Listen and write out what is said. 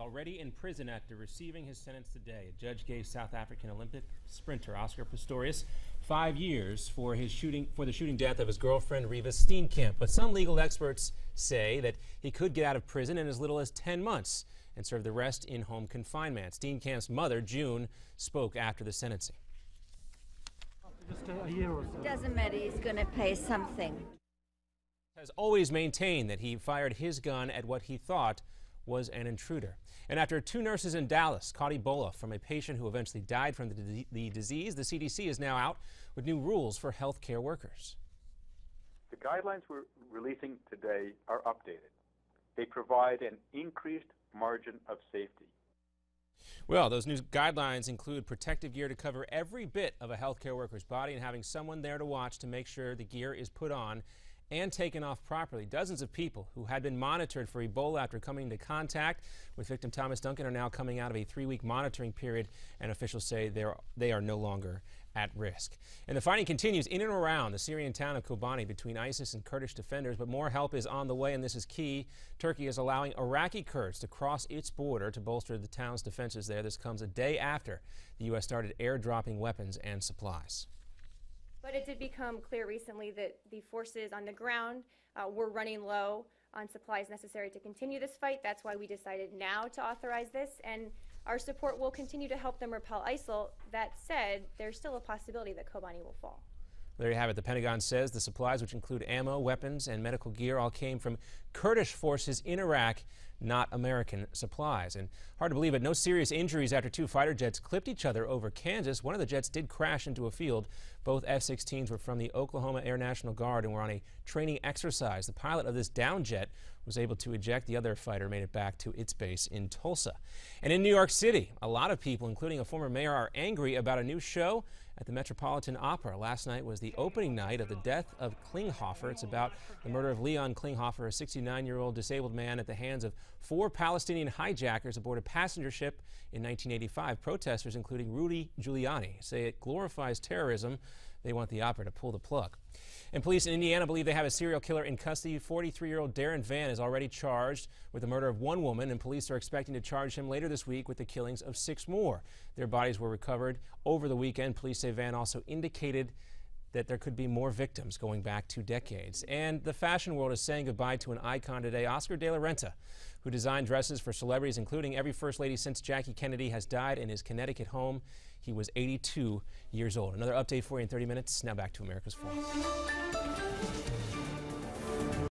already in prison after receiving his sentence today. A judge gave South African Olympic sprinter Oscar Pistorius 5 years for the shooting death of his girlfriend Reeva Steenkamp. But some legal experts say that he could get out of prison in as little as 10 months and serve the rest in home confinement. Steenkamp's mother, June, spoke after the sentencing. Just a year or so. Doesn't matter, he's going to pay something. Has always maintained that he fired his gun at what he thought was an intruder. And after 2 nurses in Dallas caught Ebola from a patient who eventually died from the disease, the CDC is now out with new rules for healthcare workers. The guidelines we're releasing today are updated. They provide an increased margin of safety. Well, those new guidelines include protective gear to cover every bit of a healthcare worker's body and having someone there to watch to make sure the gear is put on and taken off properly. Dozens of people who had been monitored for Ebola after coming into contact with victim Thomas Duncan are now coming out of a 3-week monitoring period, and officials say they are no longer at risk. And the fighting continues in and around the Syrian town of Kobani between ISIS and Kurdish defenders, but more help is on the way, and this is key. Turkey is allowing Iraqi Kurds to cross its border to bolster the town's defenses there. This comes a day after the U.S. started airdropping weapons and supplies. But it did become clear recently that the forces on the ground were running low on supplies necessary to continue this fight. That's why we decided now to authorize this, and our support will continue to help them repel ISIL. That said, there's still a possibility that Kobani will fall. There you have it. The Pentagon says the supplies, which include ammo, weapons, and medical gear, all came from Kurdish forces in Iraq, not American supplies. And hard to believe it, no serious injuries after 2 fighter jets clipped each other over Kansas. One of the jets did crash into a field. Both F-16s were from the Oklahoma Air National Guard and were on a training exercise. The pilot of this down jet was able to eject. The other fighter made it back to its base in Tulsa. And in New York City, a lot of people, including a former mayor, are angry about a new show at the Metropolitan Opera. Last night was the opening night of The Death of Klinghoffer. It's about the murder of Leon Klinghoffer, a 69-year-old disabled man, at the hands of 4 Palestinian hijackers aboard a passenger ship in 1985. Protesters, including Rudy Giuliani, say it glorifies terrorism. They want the opera to pull the plug. And police in Indiana believe they have a serial killer in custody. 43-year-old Darren Vann is already charged with the murder of 1 woman, and police are expecting to charge him later this week with the killings of 6 more. Their bodies were recovered over the weekend. Police say Vann also indicated that there could be more victims going back 2 decades. And the fashion world is saying goodbye to an icon today. Oscar de la Renta, who designed dresses for celebrities, including every first lady since Jackie Kennedy, has died in his Connecticut home. He was 82 years old. Another update for you in 30 minutes. Now back to America's Forum.